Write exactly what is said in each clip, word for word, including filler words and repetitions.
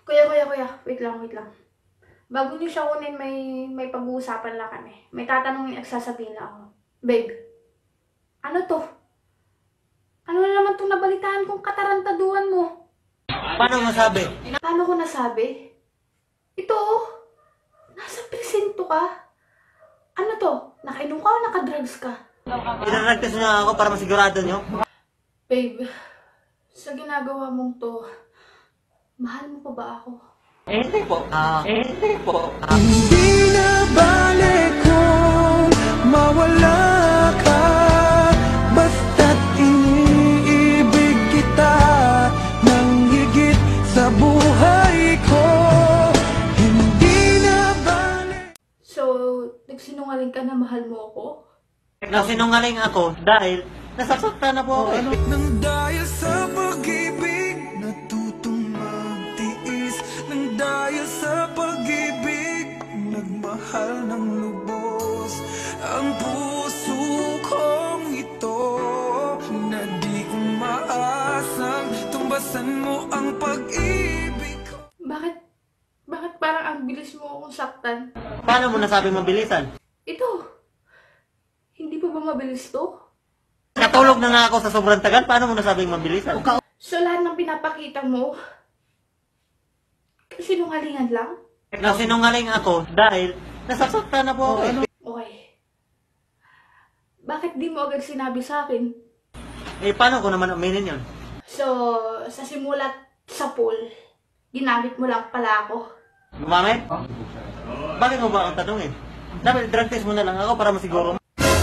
Kuya, kuya, kuya. Wait lang, wait lang. Bago niyo siya kunin, may, may pag-uusapan lang kami. May tatanungin at sasabihin na ako. Babe, ano to? Ano na naman itong nabalitaan kong katarantaduhan mo? Paano masabi? Paano ko nasabi? Ito oh. Nasa presinto ka? Ano to? Nakainom ka o nakadrugs ka? Inaragtas niya ako para masigurado niyo. Babe, sa ginagawa mong to, mahal mo pa ba ako? Eh, hindi po. Ah, eh, hindi po. Ah. Hindi na balik kung mawala ka, basta't iniibig kita ng higit sa buhay ko. Hindi na balik. So, nagsinungaling ka na mahal mo ako? Nasinungaling ako dahil nasasaktan na po ako. Ano nang dahil sa pag-ibig natutong magtiis, nang dahil sa pag-ibig nagmahal ng lubos ang puso kong ito, na di umaasang tumbasan mo ang pag-ibig ko. Bakit? Bakit parang ang bilis mo akong saktan? Paano mo nasabi mabilisan? Ito, hindi pa ba mabilis to? Natulog na nga ako sa sobrang tagal, paano mo nasabing mabilisan? So lahat ng pinapakita mo, sinungalingan lang? Nasinungaling ako dahil nasasaktan na po ako. Okay. Bakit di mo agad sinabi sa akin? Eh, paano ko naman aminin yun? So, sa simulat sa pool, ginamit mo lang pala ako. Gumamit? Bakit mo ba akong tanungin? Dapat drug test mo na lang ako para masiguro.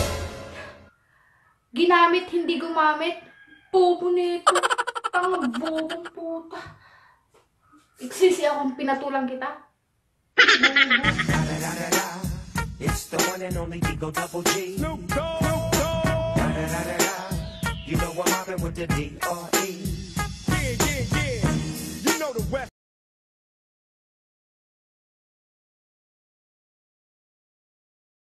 Ginamit, hindi gumamit. Bobo nito. Tanga bobong puta. Iksisi akong pinatulang kita. It's the one and only Digo Double G. Snoop Dogg. You know I'm mobbing with the D R E.